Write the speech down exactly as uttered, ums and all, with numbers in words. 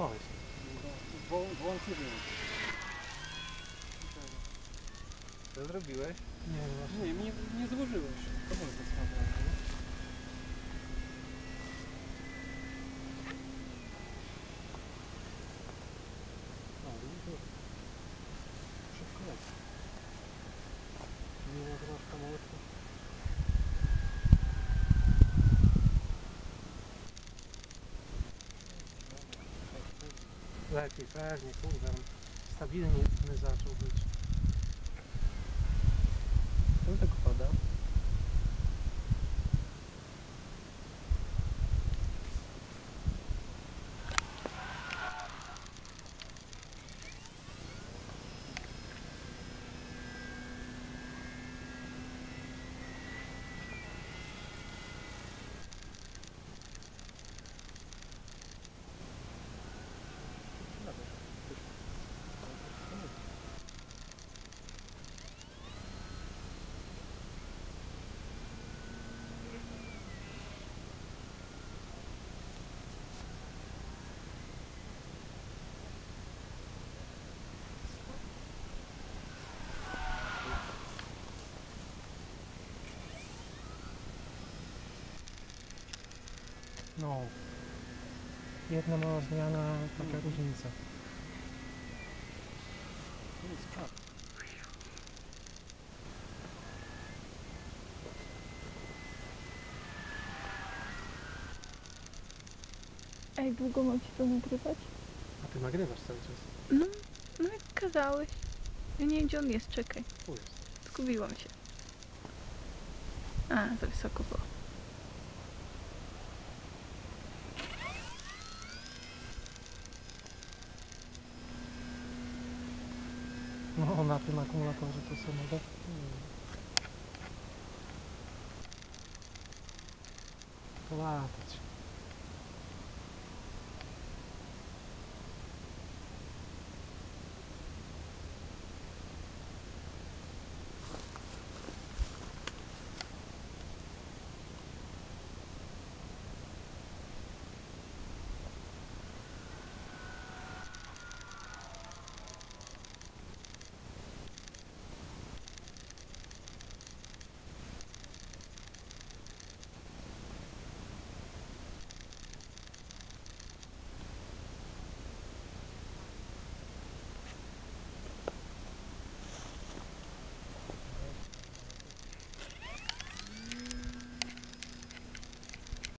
Oj. Wło- Włączyłem. Co zrobiłeś? Nie, no właśnie. Nie, nie, nie złożyłeś. To było za słabe, nie? O, i tu. Szybko leci. Mimo troszkę malutko. Lepiej, pewnie, kurde. Stabilnie zaczął być. Co tak pada? No. Jedna mała zmiana, taka Mhm. różnica. To jest czas. A jak długo mam ci to nagrywać? A ty nagrywasz cały czas. No, no jak kazałeś. Ja nie wiem, gdzie on jest, czekaj. Tu jest. Zgubiłam się. A, za wysoko było. No, na tym akumulatorze to są mega... To latać.